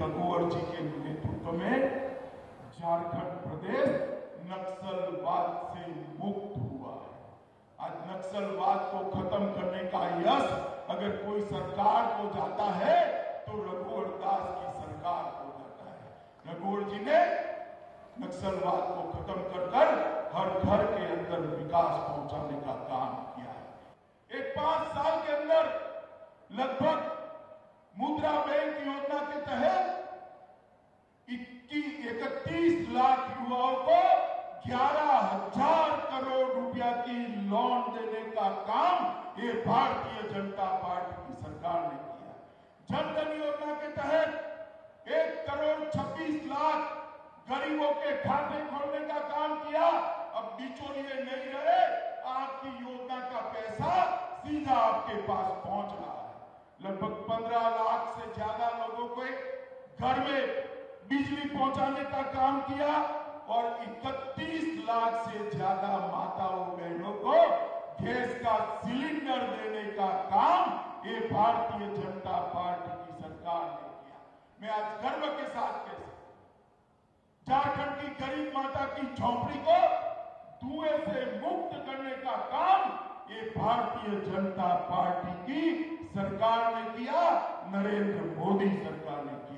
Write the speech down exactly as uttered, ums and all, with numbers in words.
रघुवर जी के नेतृत्व में झारखंड प्रदेश नक्सलवाद से मुक्त हुआ है। आज नक्सलवाद को खत्म करने का यश अगर कोई सरकार को जाता है तो रघुवर दास की सरकार को जाता है। रघुवर जी ने नक्सलवाद को खत्म कर कर हर घर के अंदर विकास पहुंचाने का काम किया है। एक पांच साल के अंदर लगभग मुद्रा बैंक योजना के तहत इकतीस लाख युवाओं को ग्यारह हजार करोड़ रुपया की लोन देने का काम ये भारतीय जनता पार्टी की सरकार ने किया। जन धन योजना के तहत एक करोड़ छब्बीस लाख गरीबों के खाते खोलने का काम किया। अब बिचौलिए नहीं रहे, आपकी योजना का पैसा सीधा आपके पास पहुंच रहा है। लगभग पंद्रह लाख से ज्यादा लोगों को घर में बिजली पहुंचाने का काम किया और इकतीस लाख से ज्यादा माताओं बहनों को गैस का सिलेंडर देने का काम ये भारतीय जनता पार्टी की सरकार ने किया। मैं आज गर्व के साथ कह सकता हूं, झारखंड की गरीब माता की झोंपड़ी को धुएं से मुक्त करने का काम ये भारतीय जनता पार्टी की सरकार ने किया, नरेंद्र मोदी सरकार ने किया।